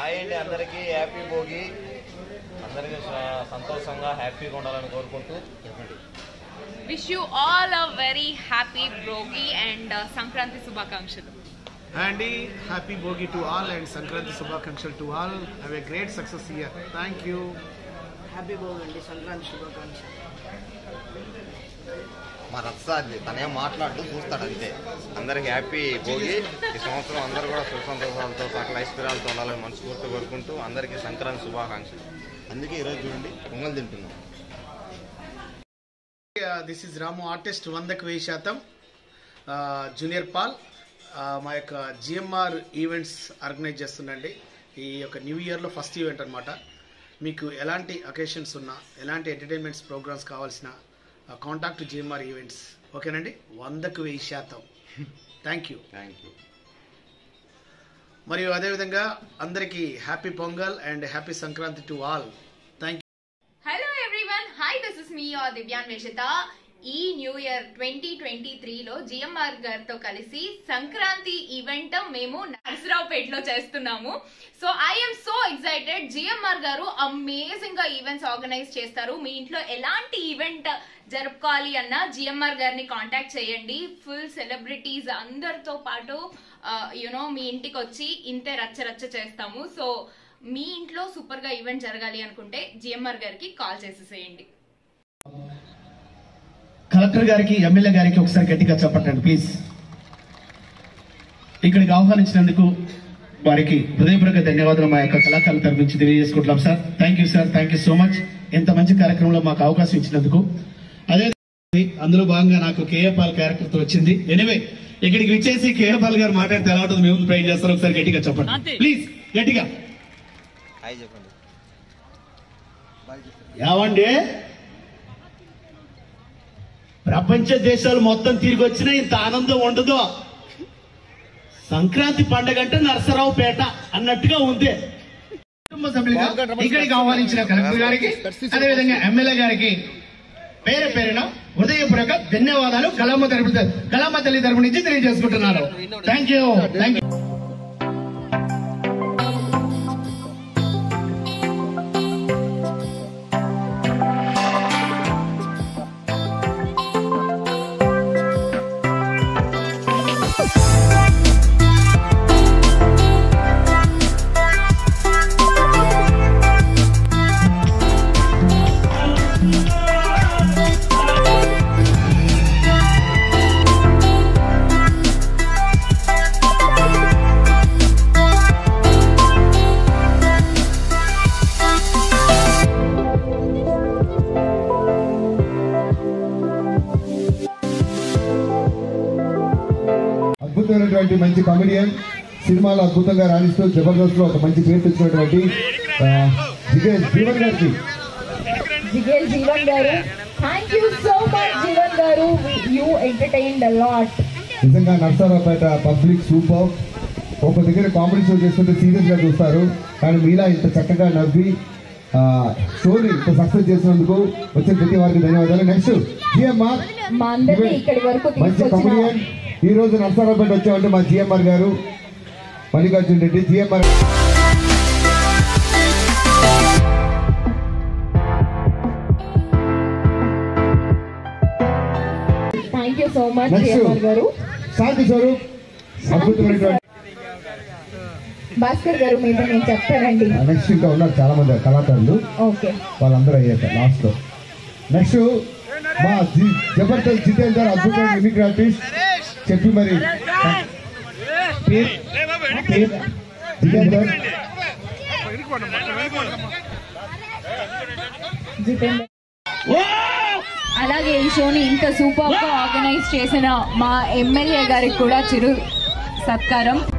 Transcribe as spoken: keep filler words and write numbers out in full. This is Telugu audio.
హాయ్ అండి అందరికీ హ్యాపీ భోగి. అందరికీ సంతోషంగా హ్యాపీగా ఉండాలని కోరుకుంటూ చెప్పండి. Wish you all a very happy Bhogi and Sankranti శుభాకాంక్షలు. అండి happy Bhogi to all and Sankranti శుభాకాంక్షలు to all. Have a great success year. Thank you. Happy Bhogi అండి, సంక్రాంతి శుభాకాంక్షలు. మా రత్సాది తనేం మాట్లాడుతూ చూస్తాడు అంతే. అందరికి హ్యాపీ భోగి. ఈ సంవత్సరం అందరూ కూడా సుఖ సంతోషాలతో సకల ఐశ్వర్యాలతో ఉండాలని మనస్ఫూర్తి కోరుకుంటూ అందరికీ సంక్రాంతి శుభాకాంక్షలు. అందుకే ఈరోజు చూడండి పొంగల్ తింటున్నాం. దిస్ ఇస్ రాము ఆర్టిస్ట్ వందకు వెయ్యి శాతం జూనియర్ పాల్. మా యొక్క జిఎంఆర్ ఈవెంట్స్ ఆర్గనైజ్ చేస్తుండండి. ఈ యొక్క న్యూ ఇయర్లో ఫస్ట్ ఈవెంట్ అనమాట. మీకు ఎలాంటి అకేషన్స్ ఉన్నా, ఎలాంటి ఎంటర్టైన్మెంట్స్ ప్రోగ్రామ్స్ కావాల్సిన కాంటాక్ట్ జిఎంఆర్ ఈవెంట్స్. ఓకేనండి, వందకు వెయ్యి శాతం. Thank you thank you. మరియు అదేవిధంగా అందరికీ happy Pongal and happy Sankranti to all. Thank you. Hello everyone, hi, this is me your Divyanveshita. ఈ న్యూ ఇయర్ ట్వంటీ ట్వంటీ త్రీలో జిఎంఆర్ గారితో కలిసి సంక్రాంతి ఈవెంట్ మేము నరసరావుపేటలో చేస్తున్నాము. So I'm so excited. GMR గారు అమేజింగ్ గా ఈవెంట్స్ ఆర్గనైజ్ చేస్తారు. మీ ఇంట్లో ఎలాంటి ఈవెంట్ జరుపుకోవాలి అన్నా జిఎంఆర్ గారిని కాంటాక్ట్ చేయండి. ఫుల్ సెలబ్రిటీస్ అందరితో పాటు యునో మీ ఇంటికి వచ్చి ఇంతే రచ్చ రచ్చ చేస్తాము. సో మీ ఇంట్లో సూపర్ గా ఈవెంట్ జరగాలి అనుకుంటే జిఎంఆర్ గారికి కాల్ చేసేసేయండి. కలెక్టర్ గారికి, ఎమ్మెల్యే గారికి ఒకసారి గట్టిగా చెప్పండి ప్లీజ్. ఇక్కడికి ఆహ్వానించినందుకు వారికి హృదయపూర్వక ధన్యవాదాలు మా యొక్క కళాకారుల తరఫు నుంచి తెలియజేసుకుంటున్నాం sir. Thank you sir, thank you so much. ఎంత మంచి కార్యక్రమంలో మాకు అవకాశం ఇచ్చినందుకు. అదే అందులో భాగంగా నాకు కేఏ పాల్ క్యారెక్టర్తో వచ్చింది. ఎనివే ఇక్కడికి విచ్చేసి కేఏ పాల్ గారు మాట్లాడితే ఎలా ఉంటుంది మేము ట్రై చేస్తారు. ఒకసారి గట్టిగా చెప్పండి ప్లీజ్, గట్టిగా. ఏమండి, ప్రపంచ దేశాలు మొత్తం తిరిగి వచ్చినా ఇంత ఆనందం ఉండదు. సంక్రాంతి పండుగ అంటే నరసరావుపేట అన్నట్టుగా ఉంది. కుటుంబ సభ్యులుగా ఇక్కడికి ఆహ్వానించిన కలెక్టర్ గారికి, అదేవిధంగా ఎమ్మెల్యే గారికి పేరు పేరున హృదయపూర్వక ధన్యవాదాలు కళమ్మ తరపు కళమ్మ తల్లి తరపు నుంచి తెలియజేసుకుంటున్నారు. Thank you thank you. అద్భుతమైనటువంటి మంచి కామెడియన్, సినిమాలో అద్భుతంగా రాణిస్తూ జబర్దస్త్ లో ఒక మంచి పేరు తెచ్చినటువంటి జిగేల్ జీవన్ గారికి. జిగేల్ జీవన్ గారు, thank you so much. Jeevan గారు, యూ ఎంటర్టైన్డ్ అ లాట్. నిజంగా నరసరావుపేట పబ్లిక్ సూపర్. ఒక దగ్గర కామెడీ షో చేస్తుంటే సీరియస్ గా చూస్తారు, కానీ మీలా ఇంత చక్కగా నవ్వి షోని ఇంత సక్సెస్ చేసినందుకు వచ్చిన ప్రతి వారికి ధన్యవాదాలు. నెక్స్ట్ జిఎంఆర్ మా అందరినీ ఇక్కడి వరకు మంచి కామెడియన్. ఈ రోజు నరసరావుపేట వచ్చామంటే మా జిఎంఆర్ గారు Mallikarjuna Reddy. GMR thank you so much GMR గారు. శాంతి స్వరూప్ అద్భుతమైనటువంటి. భాస్కర్ గారు మీద నేను చెప్తానండి. నెక్స్ట్ ఇంకా ఉన్నారు చాలా మంది కళాకారులు, ఓకే, వాళ్ళందరూ అయ్యాక లాస్ట్ లో. నెక్స్ట్ మా జబర్దస్త్ జితేందర్ అద్భుతమైన మిమిక్రీ ఆర్టిస్ట్. చెప్పి మరి జితేందర్ జితేందర్ అలాగే ఈ షోని ఇంత సూపర్ గా ఆర్గనైజ్ చేసిన మా ఎమ్మెల్యే గారికి కూడా చిరు సత్కారం.